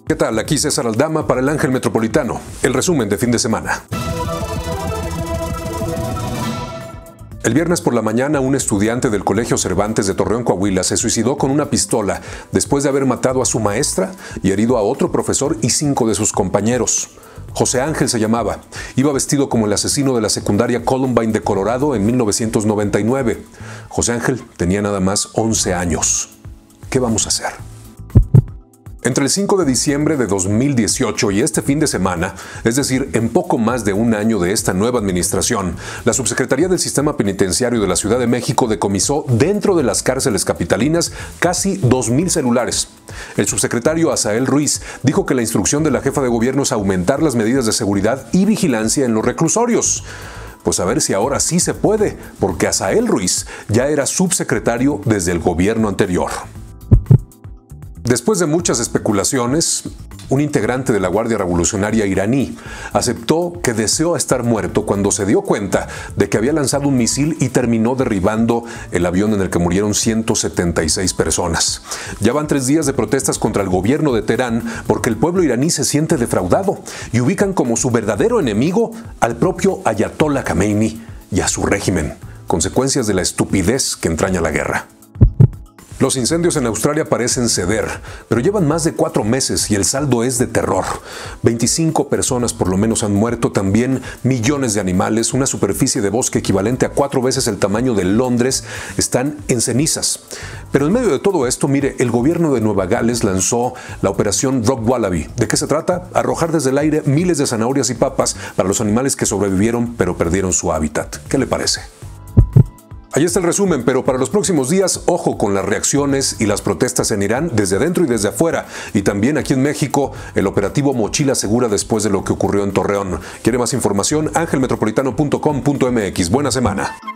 ¿Qué tal? Aquí César Aldama para el Ángel Metropolitano, el resumen de fin de semana. El viernes por la mañana, un estudiante del Colegio Cervantes de Torreón, Coahuila, se suicidó con una pistola después de haber matado a su maestra y herido a otro profesor y 5 de sus compañeros. José Ángel se llamaba. Iba vestido como el asesino de la secundaria Columbine de Colorado en 1999. José Ángel tenía nada más 11 años. ¿Qué vamos a hacer? Entre el 5 de diciembre de 2018 y este fin de semana, es decir, en poco más de un año de esta nueva administración, la Subsecretaría del Sistema Penitenciario de la Ciudad de México decomisó dentro de las cárceles capitalinas casi 2,000 celulares. El subsecretario Asael Ruiz dijo que la instrucción de la jefa de gobierno es aumentar las medidas de seguridad y vigilancia en los reclusorios. Pues a ver si ahora sí se puede, porque Asael Ruiz ya era subsecretario desde el gobierno anterior. Después de muchas especulaciones, un integrante de la Guardia Revolucionaria iraní aceptó que deseó estar muerto cuando se dio cuenta de que había lanzado un misil y terminó derribando el avión en el que murieron 176 personas. Ya van 3 días de protestas contra el gobierno de Teherán porque el pueblo iraní se siente defraudado y ubican como su verdadero enemigo al propio Ayatollah Khamenei y a su régimen, consecuencias de la estupidez que entraña la guerra. Los incendios en Australia parecen ceder, pero llevan más de 4 meses y el saldo es de terror. 25 personas por lo menos han muerto, también millones de animales, una superficie de bosque equivalente a 4 veces el tamaño de Londres, están en cenizas. Pero en medio de todo esto, mire, el gobierno de Nueva Gales lanzó la operación Rock Wallaby. ¿De qué se trata? Arrojar desde el aire miles de zanahorias y papas para los animales que sobrevivieron pero perdieron su hábitat. ¿Qué le parece? Ahí está el resumen, pero para los próximos días, ojo con las reacciones y las protestas en Irán desde adentro y desde afuera. Y también aquí en México, el operativo Mochila Segura después de lo que ocurrió en Torreón. ¿Quiere más información? angelmetropolitano.com.mx. Buena semana.